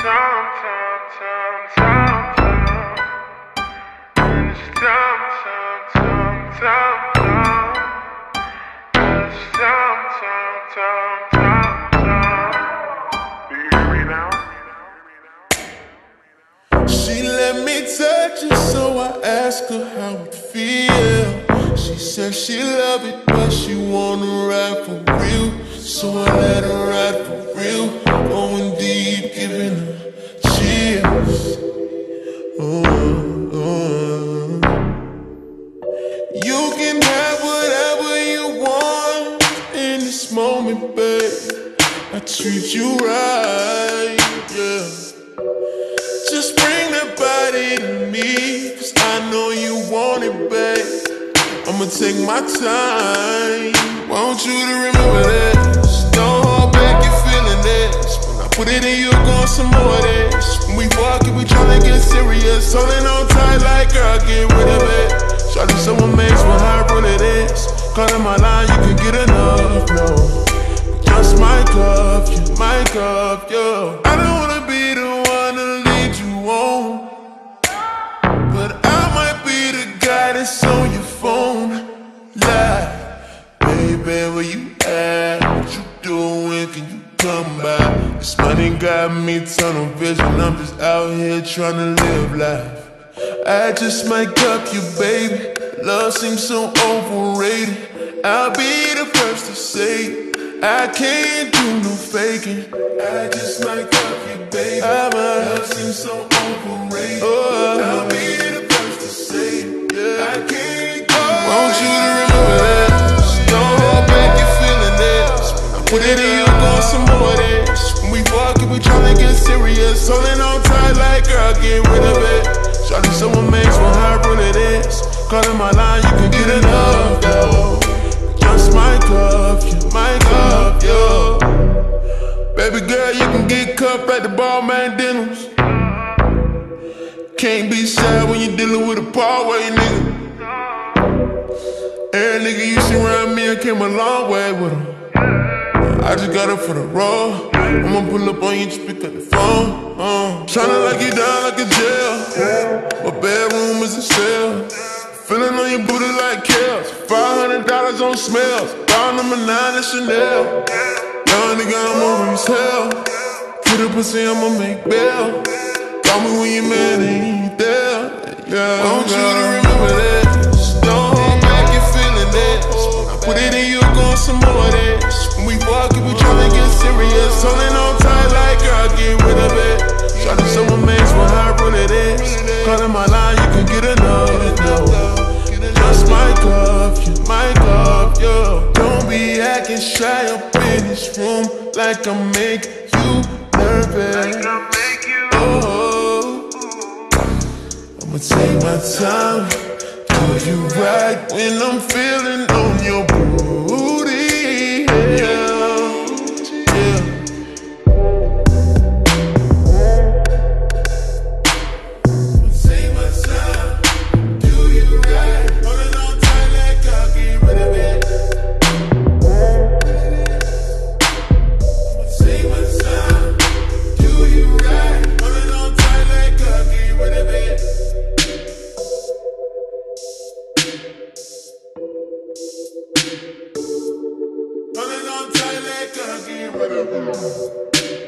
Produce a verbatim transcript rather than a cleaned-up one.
She let me touch it, so I asked her how it feel. She said she love it, but she wanna ride for real. So I let her ride for real, going deep, giving her chills. Oh, oh. You can have whatever you want in this moment, babe. I treat you right, yeah. Just bring that body to me, cause I know you want it, babe. I'ma take my time, want you to remember this. Don't hold back, you're feeling this. When I put it in you, going some more of this. When we walk it, we tryna get serious. Holding on tight like, girl, get rid of it. Shawty so amazed with how real it is. Calling my line, you can get enough, no. Just my cup, you my cup, yo. I don't wanna be the one to lead you on, but I might be the guy that's on your phone. Lie, baby, where you at? What you doing? Can you come by? This money got me tunnel vision. I'm just out here trying to live life. I just might cup you, baby. Love seems so overrated. I'll be the first to say it. I can't do no faking. I just might cup you, baby. Love seems so overrated. Oh, I'll be the first to say it. Yeah, I can't do no. Want you to remember this. Don't hold back, you're feeling this. I put it in you, going some more of this. When we walk it, we tryna get serious. Holding on tight like, girl, get rid of it. Shawty so amazed with how real it is. Calling my line, you can get enough, yo. Just my cup, you my cup, yo. Baby girl, you can get cupped at the Balmain dinners. Can't be shy when you're dealing with a Parkway nigga. Every nigga you see around me, I came a long way with him. I just got up for the road. I'ma pull up on you, just pick up the phone. uh. Tryna lock you down like a jail. My bedroom is a cell. Feeling on your booty like Kels. Five hundred dollars on smells. Ball number nine and Chanel. Young nigga, I'm over as hell. Get a pussy, I'ma make bail. Call me when you're mad and you ain't there. Yeah, I want you to remember this. Don't hold back, you're feeling this. I put it in you, going some more of this. When we walk it, we tryna get serious. Holding on tight like, girl, get rid of it. Shawty so amazed with how real it is. Calling my line, you can get enough, no. Just my cup, you my cup, yo. Don't be acting shy up in this room like I make you nervous. Oh, I'ma take my time, do you right when I'm feeling on your booty, yeah. Running on tight like I get rid of it.